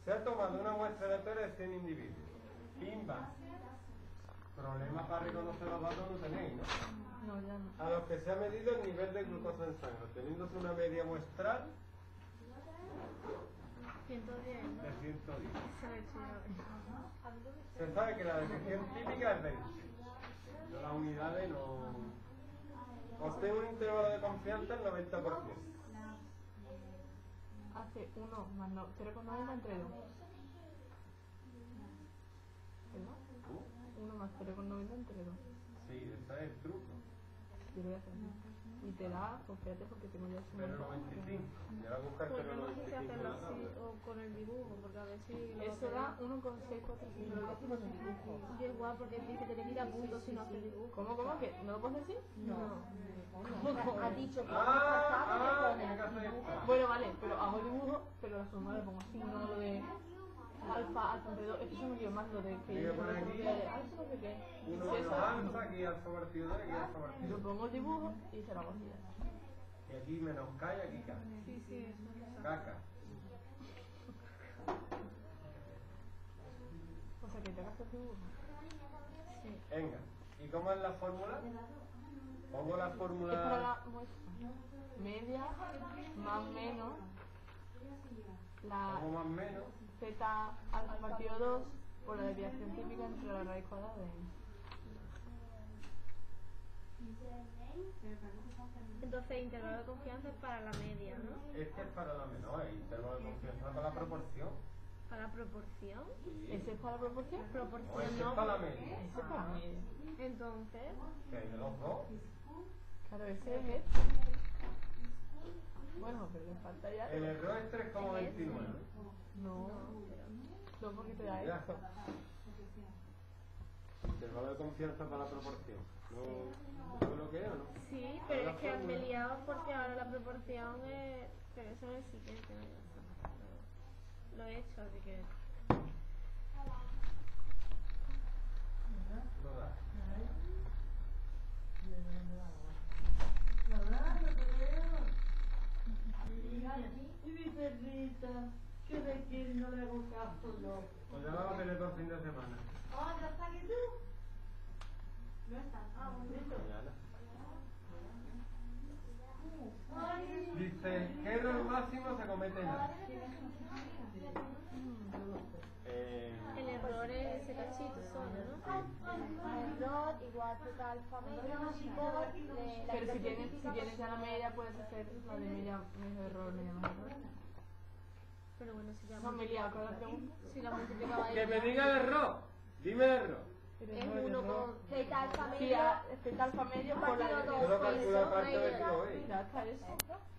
Se ha tomado una muestra aleatoria de 100 individuos. Pimba. Problemas para reconocer los datos no tenéis, ¿no? No, ya no. A los que se ha medido el nivel de glucosa en sangre, teniéndose una media muestral 110, ¿no? de 110. Se lo he hecho yo. Se sabe que la detección típica es 20. Yo las unidades no... Obtengo un intervalo de confianza del 90%. Hace 1 más 0,90 entre 2. ¿Verdad? 1 más 0,90 entre 2. Sí, ese es el truco. Yo lo voy a hacer. Y te da, pues espérate porque tengo ya Pero el 95. Y ahora buscarte Pues el no sé si 95 hacerlo en la así tabla. o con el dibujo, porque a ver si... Eso da 1,645. Y es guay porque dice que te quita puntos si no haces dibujo. ¿Cómo? ¿Que no lo puedes decir? No. Ha dicho que Tiene que hacer esto. Bueno, vale, pero hago dibujo, pero la suma le pongo así, no lo de alfa entre 2. Es que se me dio más lo de que Voy a poner aquí alfa no sé qué. Uno Sí, menos eso. alfa, aquí alfa partido 2, aquí alfa partido Yo 2. pongo el dibujo y se lo hago así. Y aquí menos K y aquí K. Sí, sí, eso es eso. Caca. O sea, que te hagas el dibujo. Sí. Venga. ¿Y cómo es la fórmula? Pongo la Es para fórmula... la muestra. Media más menos la Pongo más menos. z alfa partido 2 por la desviación típica entre la raíz cuadrada de n. Entonces, intervalo de confianza es para la media, ¿no? Este es para la menor, y intervalo de confianza para la proporción. ¿Para la proporción? Sí. ¿Ese es para la proporción? No, Proporción este es no. para la media. Ese es para la media. Entonces, Que hay de los dos. Claro, ese es este. Bueno, pero le falta ya. El error es 3,29. No, no porque te da Ya. esto. Intervalo de confianza para la proporción. ¿No lo que es o no? sí, pero es que me he liado porque ahora la proporción es... Pero eso es el siguiente, ¿no? Ya está. Lo he hecho, así que... No da. Y mi perrita, que de quién no le hago caso yo. Pues ya vamos a tener todo el fin de semana. Ah, ¿ya está aquí tú? No está. Ah, bonito. Mañana. Ay, Dice, ¿qué error máximo se comete en A? El error es ese cachito solo, ¿no? error igual total familia por Pero si tienes ya la media, puedes hacer la de media error, media más error. Pero bueno, si ya No me he liado con la pregunta. si la multiplicaba ahí... Que me diga el error. Dime el error. Pero Es no, uno error. con... zeta alfa Sí, medio zeta alfa medio por la partido Yo lo dos. calculo aparte de que lo veis. Ya está eso.